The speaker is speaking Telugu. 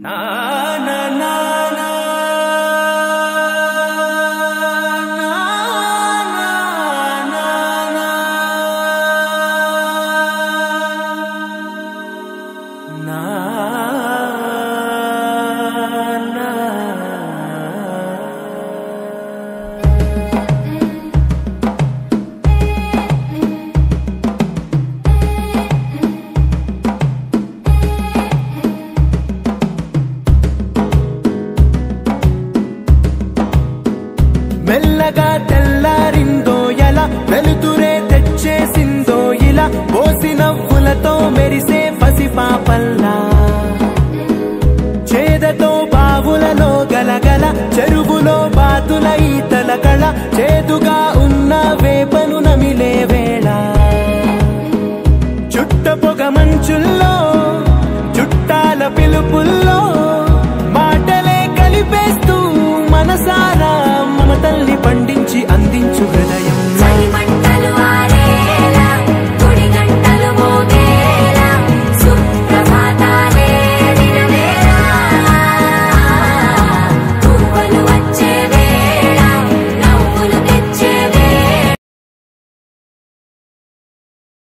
మెల్లగా తెల్లారిందో ఎలా వెలుతురే తెచ్చేసిందో ఇలా పోసి నవ్వులతో మెరిసే పసిపాపల్లా చేదతో బావులలో గలగల చెరువులో బాతుల ఈతల కళ చేదుగా ఉన్న వేపను నమిలే వేళ చుట్ట పొగ మంచుల్లో